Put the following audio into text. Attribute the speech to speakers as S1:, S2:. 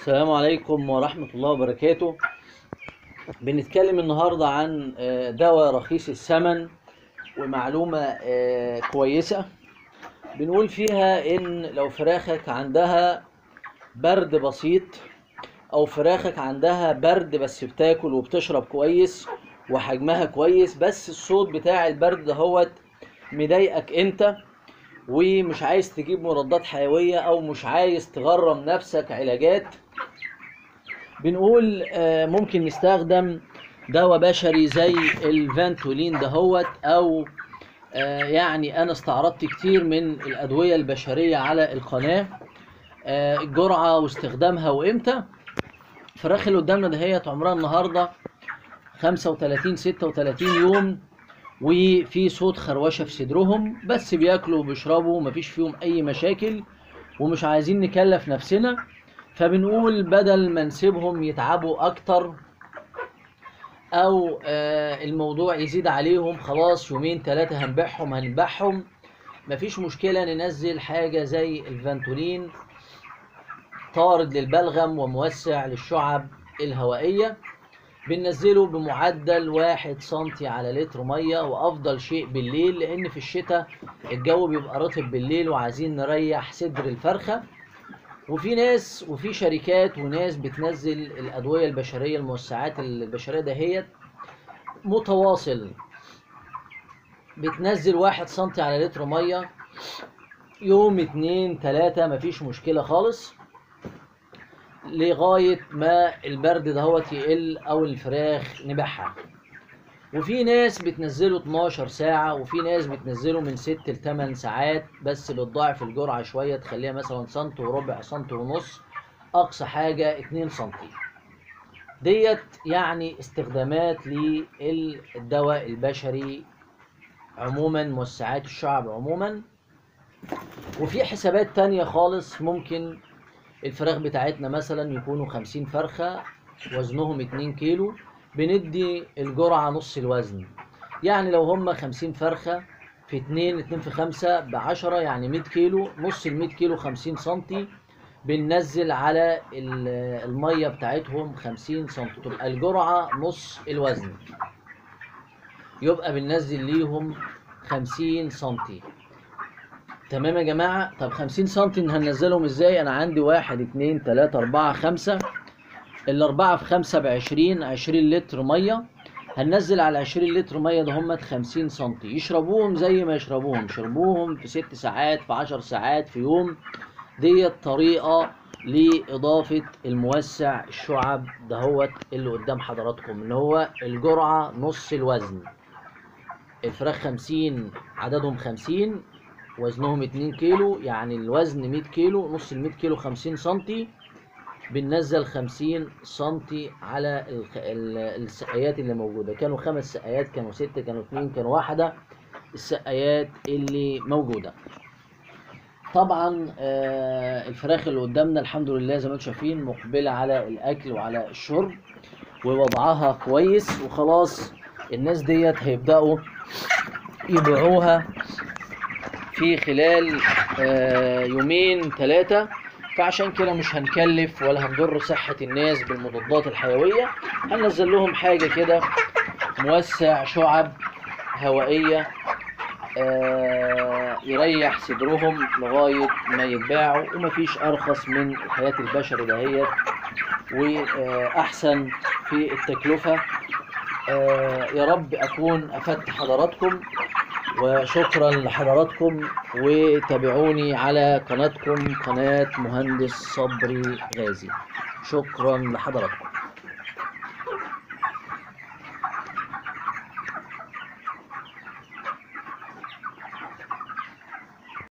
S1: السلام عليكم ورحمة الله وبركاته. بنتكلم النهاردة عن دواء رخيص الثمن ومعلومة كويسة. بنقول فيها إن لو فراخك عندها برد بسيط أو فراخك عندها برد بس بتاكل وبتشرب كويس وحجمها كويس، بس الصوت بتاع البرد دهوت مضايقك انت ومش عايز تجيب مضادات حيوية او مش عايز تغرم نفسك علاجات، بنقول ممكن نستخدم دواء بشري زي الفانتولين دهوت، او يعني انا استعرضت كتير من الادوية البشرية على القناة، الجرعة واستخدامها وامتى. الفراخ اللي قدامنا دهيت عمرها النهاردة 35 36 يوم، وفي صوت خروشه في صدرهم، بس بياكلوا وبيشربوا ومفيش فيهم اي مشاكل ومش عايزين نكلف نفسنا. فبنقول بدل ما نسيبهم يتعبوا اكتر او الموضوع يزيد عليهم، خلاص يومين ثلاثة هنبيعهم مفيش مشكلة. ننزل حاجة زي الفانتولين، طارد للبلغم وموسع للشعب الهوائية، بننزله بمعدل 1 سنتي على لتر ميه، وافضل شيء بالليل لان في الشتاء الجو بيبقى رطب بالليل وعايزين نريح صدر الفرخه. وفي ناس وفي شركات وناس بتنزل الادويه البشريه، الموسعات البشريه دهيت متواصل، بتنزل 1 سنتي على لتر ميه يوم 2 3 مفيش مشكله خالص، لغاية ما البرد دهوت يقل او الفراخ نبيعها. وفي ناس بتنزله 12 ساعة، وفي ناس بتنزله من 6 ل 8 ساعات، بس بتضاعف الجرعة شوية، تخليها مثلا سنت وربع، سنت ونص، اقصى حاجة 2 سنتي. ديت يعني استخدامات للدواء البشري عموما، موسعات الشعب عموما. وفي حسابات تانية خالص، ممكن الفراخ بتاعتنا مثلا يكونوا 50 فرخة وزنهم 2 كيلو، بندي الجرعة نص الوزن. يعني لو هم 50 فرخة في 2 في 5 ب10، يعني 100 كيلو، نص ال 100 كيلو 50 سنتي، بننزل على المية بتاعتهم 50 سنتي، تبقى الجرعة نص الوزن، يبقى بننزل ليهم 50 سنتي. تمام يا جماعة؟ طب 50 سنتي هننزلهم ازاي؟ انا عندي 1 2 3 4 5، الاربعة في 5 ب20، 20 لتر مية. هننزل على 20 لتر مية ده هم 50 سنتي، يشربوهم زي ما يشربوهم، شربوهم في 6 ساعات، في 10 ساعات، في يوم. ديت طريقة لإضافة الموسع الشعب دهوت اللي قدام حضراتكم، اللي هو الجرعة نص الوزن. الفراخ 50 عددهم 50، وزنهم 2 كيلو، يعني الوزن 100 كيلو، نص ال 100 كيلو 50 سنتي، بننزل 50 سنتي على السقايات اللي موجودة. كانوا 5 سقايات، كانوا 6، كانوا 2، كانوا 1، السقايات اللي موجودة. طبعا الفراخ اللي قدامنا الحمد لله زي ما انتم شايفين مقبلة على الأكل وعلى الشرب ووضعها كويس، وخلاص الناس ديت هيبدأوا يبيعوها في خلال يومين 3. فعشان كده مش هنكلف ولا هنضر صحة الناس بالمضادات الحيوية، هننزل لهم حاجة كده موسع شعب هوائية يريح صدرهم لغاية ما يتباعوا، ومفيش أرخص من الحياة البشري دهيت وأحسن في التكلفة. يا رب أكون أفدت حضراتكم، وشكرا لحضراتكم، وتابعوني على قناتكم قناة مهندس صبري غازي. شكرا لحضراتكم.